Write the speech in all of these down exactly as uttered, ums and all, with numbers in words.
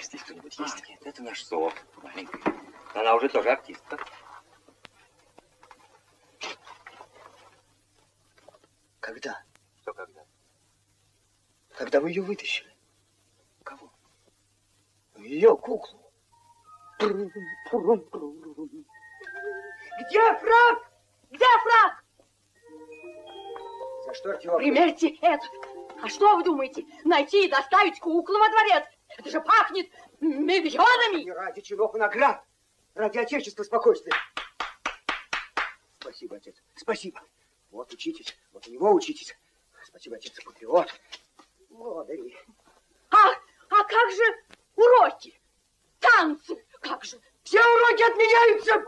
здесь кто-нибудь есть? А, нет, это наш Сов, маленькая. Она уже тоже артистка. Когда? Что когда? Когда вы ее вытащили? Кого? Ее куклу. Где фраг? Где фраг? За что, Артем? Примерьте этот. А что вы думаете? Найти и доставить куклу во дворец? Это же пахнет миллионами. Не ради чинов и наград. Ради отечества спокойствия. Спасибо, отец. Спасибо. Вот учитесь. Вот у него учитесь. Спасибо, отец. Патриот. Лодыри. А, а как же уроки? Танцы? Как же? Все уроки отменяются.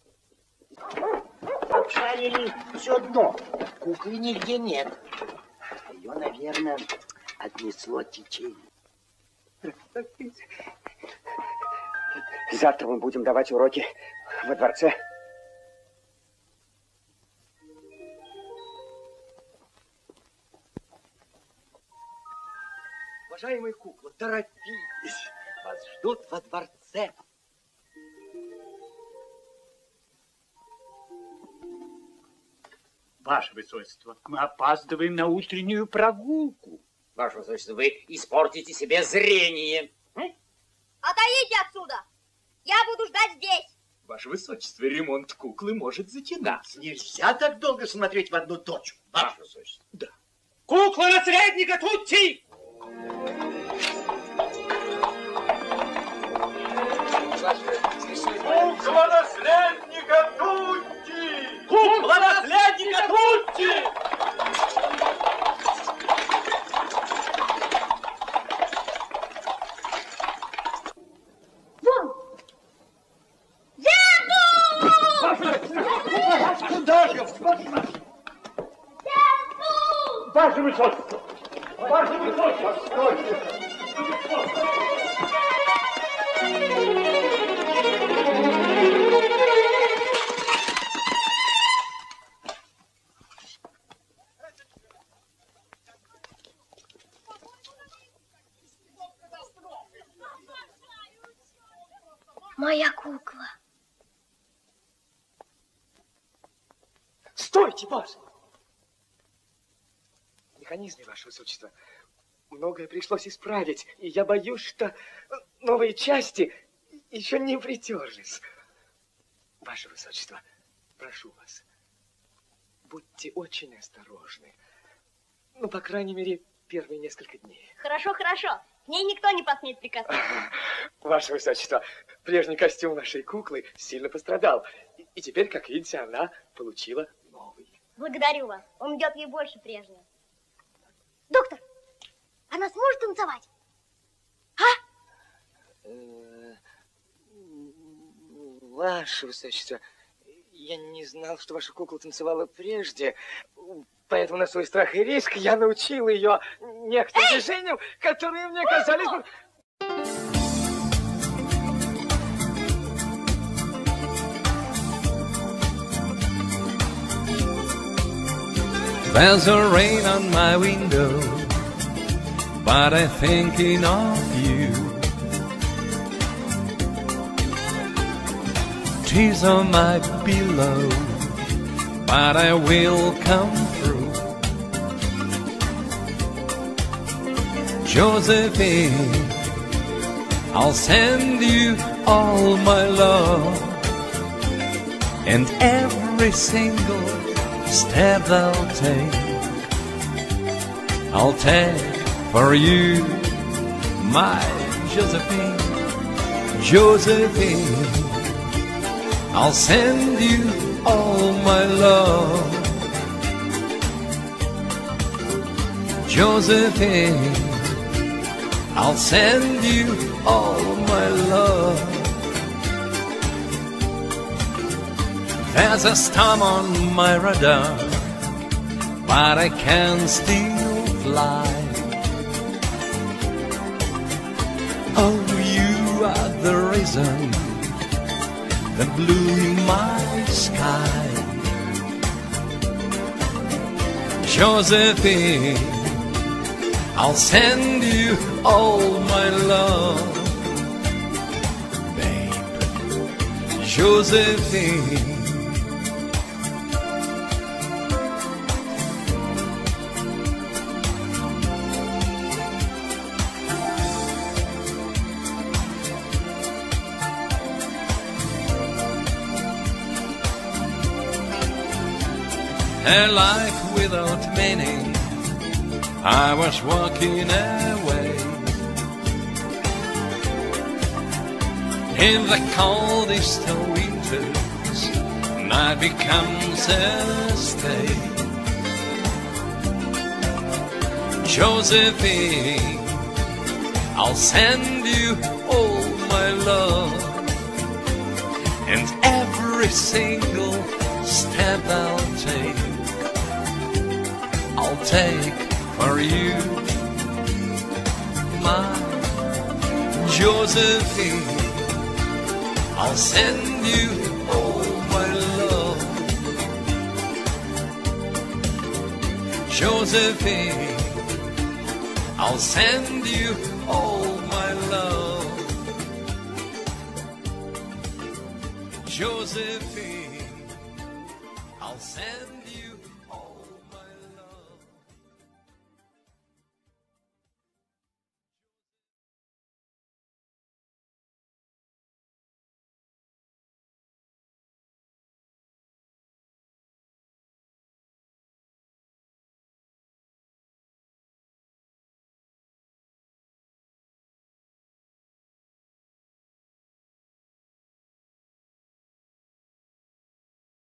Обшарили все дно. Куклы нигде нет. Ее, наверное, отнесло течение. Завтра мы будем давать уроки во дворце. Уважаемые куклы, торопитесь. Вас ждут во дворце. Ваше Высочество, мы опаздываем на утреннюю прогулку. Ваше Высочество, вы испортите себе зрение. Отойдите отсюда! Я буду ждать здесь. Ваше Высочество, ремонт куклы может затянуться. Нельзя так долго смотреть в одну точку. Ваше Высочество. Да. Кукла наследника Тутти! Кукла наследника Тутти! Кукла наследника Тутти! Вон! Куда же? Ваше Высочество! Ваше Высочество! Стойте! Моя кукла. Стойте, ваше! Механизме, ваше Высочество, многое пришлось исправить, и я боюсь, что новые части еще не притерлись. Ваше Высочество, прошу вас, будьте очень осторожны. Ну, по крайней мере, первые несколько дней. Хорошо, хорошо. К ней никто не посмеет прикоснуться. Ваше Высочество, прежний костюм нашей куклы сильно пострадал. И, и теперь, как видите, она получила новый. Благодарю вас. Он идет ей больше прежнего. Доктор, она сможет танцевать? А? Ваше Высочество, я не знал, что ваша кукла танцевала прежде. Поэтому на свой страх и риск я научил ее некоторым Эй! движениям, которые мне казались... There's a rain on my window, but I'm thinking of you. Tears on my pillow, but I will come through. Josephine, I'll send you all my love, and every single step I'll take, I'll take for you, my Josephine, Josephine. I'll send you all my love, Josephine. I'll send you all my love. There's a storm on my radar, but I can still fly. Oh, you are the reason that blew my sky, Josephine. I'll send you all my love, Josephine. A life without meaning, I was walking away. In the coldest of winters, night becomes a stay. Josephine, I'll send you all my love, and every single step I'll take, I'll take for you, my Josephine. I'll send you all my love, Josephine. I'll send you all my love, Josephine. I'll send